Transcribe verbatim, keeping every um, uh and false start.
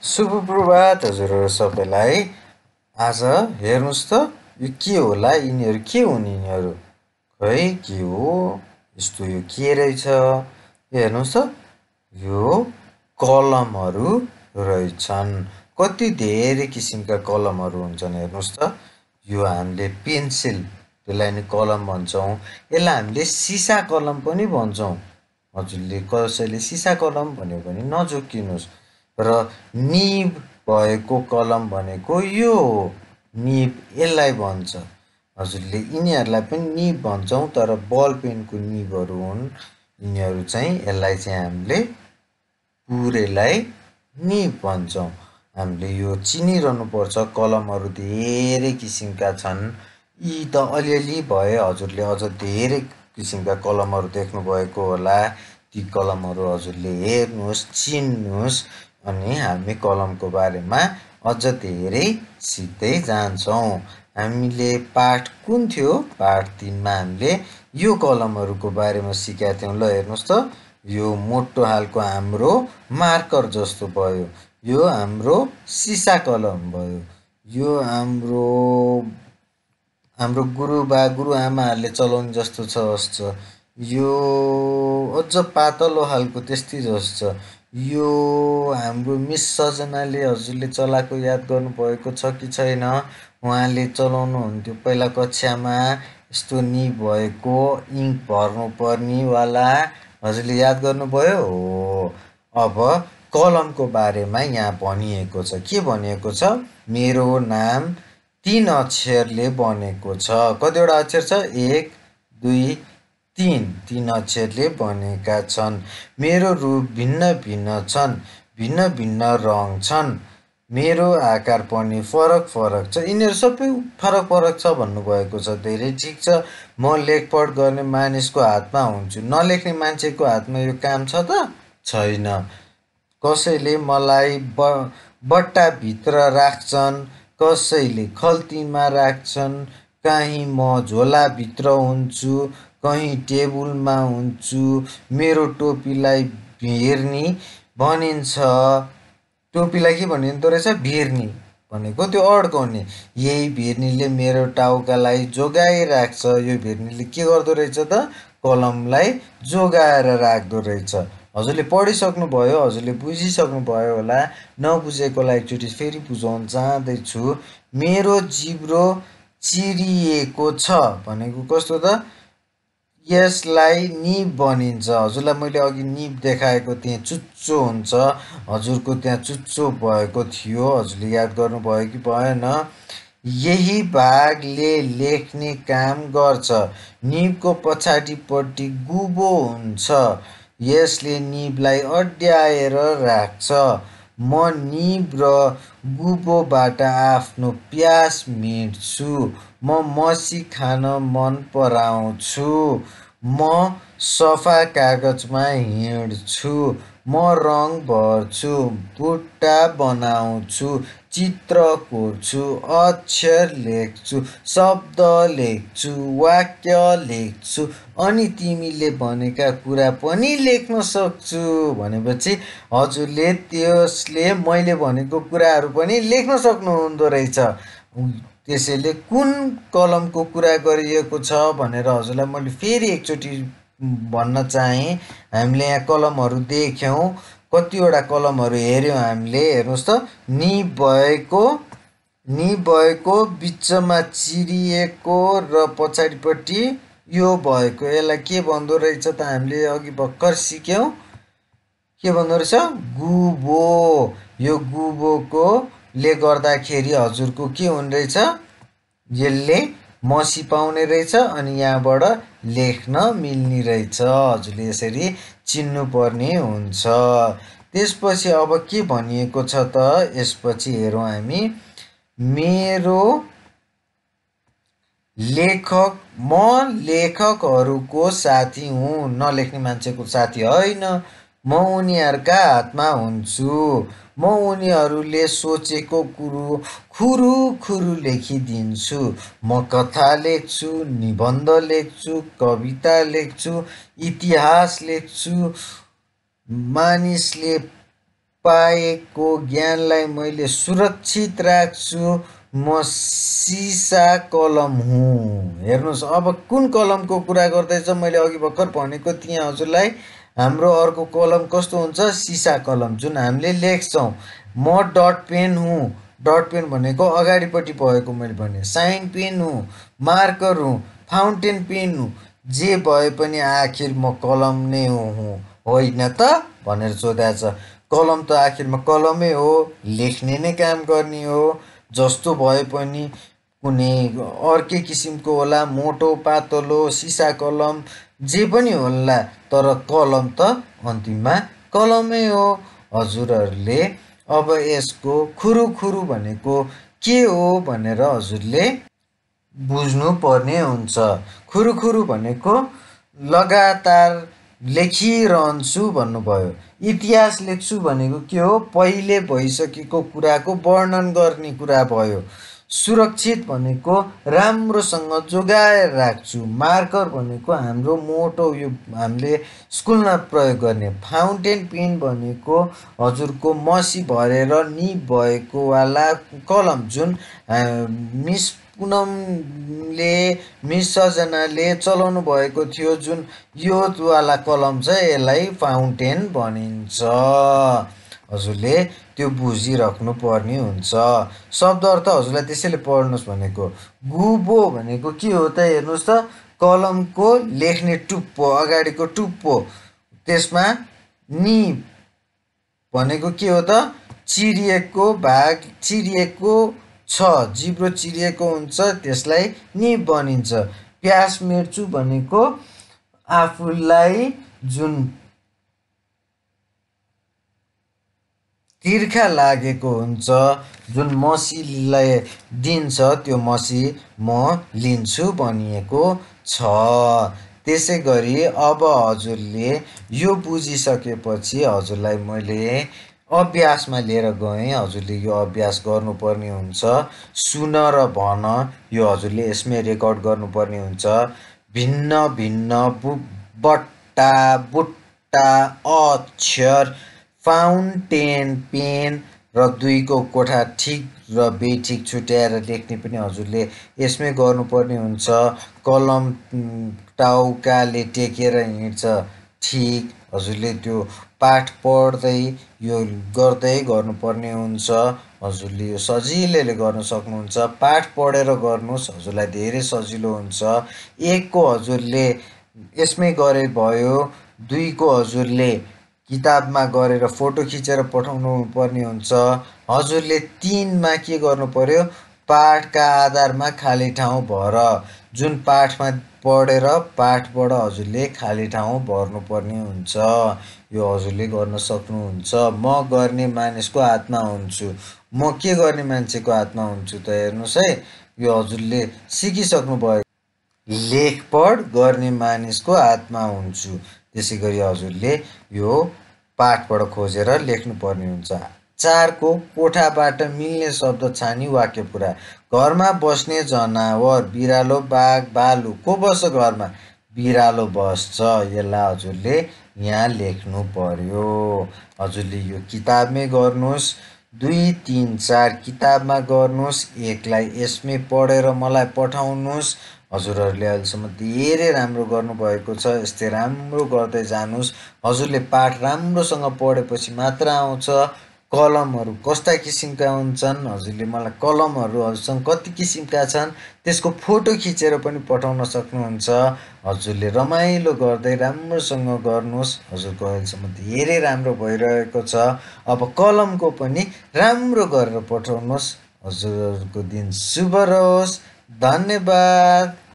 शुभ प्रभात हजुरहरू सबैलाई। आज हेर्नुहोस् त यो के होला, यिनीहरू के हुन् यिनीहरू? खै के हो यस्तो, यो के रहेछ? हेर्नुहोस् त, यो कलमहरू रहेछन्। कति धेरै किसिमका कलमहरू हुन्छन् हेर्नुहोस् त। यो हामीले पेन्सिल, त्यसलाई नि कलम भन्छौँ। यसलाई हामीले सिसा कलम पनि भन्छौँ। हजुरले कसैले सिसा कलम भन्यो भने नझोक्किनुहोस्। र निब भएको कलम भनेको यो हो, निब यसलाई भन्छ। हजुरले यिनीहरूलाई पनि निब भन्छौँ, तर बल पेनको निबहरू हुन् यिनीहरू चाहिँ। यसलाई चाहिँ हामीले पुरैलाई निब भन्छौँ। हामीले यो चिनिरहनुपर्छ, कलमहरू धेरै किसिमका छन्। यी त अलिअलि भए, हजुरले अझ धेरै किसिमका कलमहरू देख्नुभएको होला। ती कलमहरू हजुरले हेर्नुहोस्, चिन्नुहोस्, अनि हामी कलमको बारेमा अझ धेरै सिक्दै जान्छौँ। हामीले पाठ कुन थियो? पाठ तिनमा हामीले यो कलमहरूको बारेमा सिकेका थियौँ। ल हेर्नुहोस् त, यो मोटो खालको हाम्रो मार्कर जस्तो भयो। यो हाम्रो सिसा कलम भयो। यो हाम्रो हाम्रो गुरुबा गुरुआमाहरूले चलाउने जस्तो छ। यो अझ पातलो खालको त्यस्तै जस्तो छ। यो हाम्रो मिस सजनाले हजुरले चलाएको याद गर्नुभएको छ कि छैन? उहाँले चलाउनुहुन्थ्यो पहिला कक्षामा, यस्तो निब भएको इङ्क भर्नुपर्नेवाला। हजुरले याद गर्नुभयो हो। अब कलमको बारेमा यहाँ भनिएको छ। के भनिएको छ? मेरो नाम तीन अक्षरले बनेको छ। कतिवटा अक्षर छ? एक, दुई, तीन। तीन अक्षरले बनेका छन्। मेरो रूप भिन्न भिन्न छन्, भिन्न भिन्न रङ छन्। मेरो आकार पनि फरक फरक छ। यिनीहरू सबै फरक फरक छ भन्नुभएको छ। धेरै ठिक छ। म लेखपढ गर्ने मानिसको हातमा हुन्छु। नलेख्ने मान्छेको हातमा यो काम छ त? छैन। कसैले मलाई ब बट्टाभित्र राख्छन्, कसैले खल्तीमा राख्छन्, कहीँ म झोलाभित्र हुन्छु, कहीँ टेबुलमा हुन्छु। मेरो टोपीलाई भिर्नी भनिन्छ। टोपीलाई के भनिँदो रहेछ? भिर्नी भनेको त्यो अड्काउने। यही भिर्नीले मेरो टाउकालाई जोगाइराख्छ। यो भिर्नीले के गर्दो रहेछ त? कलमलाई जोगाएर राख्दो रहेछ। हजुरले पढिसक्नु भयो, हजुरले बुझिसक्नु भयो होला। नबुझेकोलाई एकचोटि फेरि बुझाउन चाहँदैछु। मेरो जिब्रो चिरिएको छ भनेको कस्तो त? यसलाई निब भनिन्छ। हजुरलाई मैले अघि निब देखाएको थिएँ, चुच्चो हुन्छ। हजुरको त्यहाँ चुच्चो भएको थियो, हजुरले याद गर्नुभयो कि भएन? यही भागले लेख्ने काम गर्छ। निबको पछाडिपट्टि गुबो हुन्छ। यसले निबलाई अड्याएर राख्छ। म निब र गुबोबाट आफ्नो प्यास मेट्छु। म मसी खान मन पराउँछु। म सफा कागजमा हिँड्छु। म रङ भर्छु, बुट्टा बनाउँछु, चित्र कोर्छु, अक्षर लेख्छु, शब्द लेख्छु, वाक्य लेख्छु, अनि तिमीले भनेका कुरा पनि लेख्न सक्छु। भनेपछि हजुरले त्यसले मैले भनेको कुराहरू पनि लेख्न सक्नुहुँदो रहेछ। त्यसैले कुन कलमको कुरा गरिएको छ भनेर हजुरलाई मैले फेरि एकचोटि भन्न चाहेँ। हामीले यहाँ कलमहरू देख्यौँ, कतिवटा कलमहरू हेऱ्यौँ हामीले। हेर्नुहोस् त, निब भएको, निब भएको, बिचमा चिरिएको र पछाडिपट्टि यो भएको। यसलाई के भन्दो रहेछ त? हामीले अघि भर्खर सिक्यौँ। के भन्दो रहेछ? गुबो। यो गुबोको ले गर्दाखेरि हजुरको के हुने रहेछ? यसले मसी पाउने रहेछ, अनि यहाँबाट लेख्न मिल्ने रहेछ। हजुरले यसरी चिन्नुपर्ने हुन्छ। त्यसपछि अब के भनिएको छ त? यसपछि हेरौँ हामी। मेरो लेखक, म लेखकहरूको साथी हुँ, नलेख्ने मान्छेको साथी होइन। म उनीहरूका हातमा हुन्छु। म उनीहरूले सोचेको कुरो खुरु खुरु लेखिदिन्छु। म कथा लेख्छु, निबन्ध लेख्छु, कविता लेख्छु, इतिहास लेख्छु। मानिसले पाएको ज्ञानलाई मैले सुरक्षित राख्छु, म सिसा कलम हुँ। हेर्नुहोस् अब कुन कलमको कुरा गर्दैछ, मैले अघि भर्खर भनेको थिएँ हजुरलाई हाम्रो अर्को कलम कस्तो हुन्छ, सिसा कलम, जुन हामीले लेख्छौँ। म डट पेन हुँ, डट पेन भनेको अगाडिपट्टि भएको मैले भने, साइन पेन हुँ, मार्कर हुँ, फाउन्टेन पेन हुँ, जे भए पनि आखिर म कलम नै हुँ होइन त भनेर सोधेको छ। कलम त आखिरमा कलमै हो, लेख्ने नै काम गर्ने हो। जस्तो भए पनि कुनै अर्कै किसिमको होला, मोटो पातलो सिसा कलम जे पनि होला, तर कलम त अन्तिममा कलमै हो। हजुरहरूले अब यसको खुरुखुरु भनेको के हो भनेर हजुरले बुझ्नु पर्ने हुन्छ। खुरुखुरु भनेको लगातार लेखिरहन्छु भन्नुभयो। इतिहास लेख्छु भनेको के हो, पहिले भइसकेको कुराको वर्णन गर्ने कुरा भयो। सुरक्षित भनेको राम्रोसँग जोगाएर राख्छु। मार्कर भनेको हाम्रो मोटो यो हामीले स्कुलमा प्रयोग गर्ने। फाउन्टेन पेन भनेको हजुरको मसी भरेर निब भएको वाला कलम, जुन मिस पुनमले मिस सजनाले चलाउनु भएको थियो, जुन यो वाला कलम छ, यसलाई फाउन्टेन भनिन्छ। हजुरले त्यो बुझिराख्नु पर्ने हुन्छ। शब्द अर्थ हजुरलाई त्यसैले पढ्नुहोस् भनेको। गुबो भनेको के हो त हेर्नुहोस् त, कलमको लेख्ने टुप्पो, अगाडिको टुप्पो, त्यसमा निब भनेको के हो त, चिरिएको भाग, चिरिएको छ, जिब्रो चिरिएको हुन्छ, त्यसलाई निब भनिन्छ। प्यास मेट्छु भनेको आफूलाई जुन तिर्खा लागेको हुन्छ, जुन मसीलाई दिन्छ, त्यो मसी म लिन्छु भनिएको छ। त्यसै गरी अब हजुरले यो बुझिसकेपछि हजुरलाई मैले अभ्यासमा लिएर गएँ। हजुरले यो अभ्यास गर्नुपर्ने हुन्छ। सुन र भन, यो हजुरले यसमै रेकर्ड गर्नुपर्ने हुन्छ। भिन्न भिन्न बु बट्टा बुट्टा अक्षर, फाउन्टेन पेन र दुईको कोठा ठिक र बेठिक छुट्याएर लेख्ने पनि हजुरले यसमै गर्नुपर्ने हुन्छ। कलम टाउकाले टेकेर हिँड्छ, ठिक, हजुरले त्यो पाठ पढ्दै यो गर्दै गर्नुपर्ने हुन्छ। हजुरले यो सजिलैले गर्न सक्नुहुन्छ। पाठ पढेर गर्नुहोस्, हजुरलाई धेरै सजिलो हुन्छ। एकको हजुरले यसमै गरे भयो, दुईको हजुरले किताबमा गरेर फोटो खिचेर पठाउनु पर्ने हुन्छ। हजुरले तिनमा के गर्नु पर्यो, पाठका आधारमा खाली ठाउँ भर, जुन पाठमा पढेर पाठबाट हजुरले खाली ठाउँ भर्नुपर्ने हुन्छ। यो हजुरले गर्न सक्नुहुन्छ। म गर्ने मानिसको आत्मा हुन्छु, म के गर्ने मान्छेको आत्मा हुन्छु त हेर्नुहोस् है, यो हजुरले सिकिसक्नु भयो। लेखपढ गर्ने मानिसको आत्मा हुन्छु। त्यसै गरी हजुरले यो पाठबाट खोजेर लेख्नुपर्ने हुन्छ। चारको कोठाबाट मिल्ने शब्द छानी वाक्य पुरा। घरमा बस्ने जनावर, बिरालो, बाघ, भालु। को बस्छ घरमा, बिरालो बस्छ। यसलाई हजुरले यहाँ लेख्नु पर्यो। हजुरले यो किताबमै गर्नुहोस्। दुई तिन चार किताबमा गर्नुहोस्। एकलाई यसमै पढेर मलाई पठाउनुहोस्। हजुरहरूले अहिलेसम्म धेरै राम्रो गर्नुभएको छ। यस्तै राम्रो गर्दै जानुहोस्। हजुरले पाठ राम्रोसँग पढेपछि मात्र आउँछ। कलमहरू कस्ता किसिमका हुन्छन्, हजुरले मलाई कलमहरू हजुरसँग कति किसिमका छन् त्यसको फोटो खिचेर पनि पठाउन सक्नुहुन्छ। हजुरले रमाइलो गर्दै राम्रोसँग गर्नुहोस्। हजुरको अहिलेसम्म धेरै राम्रो भइरहेको छ। अब कलमको पनि राम्रो गरेर पठाउनुहोस्। हजुरहरूको दिन शुभ रहोस्। धन्यवाद।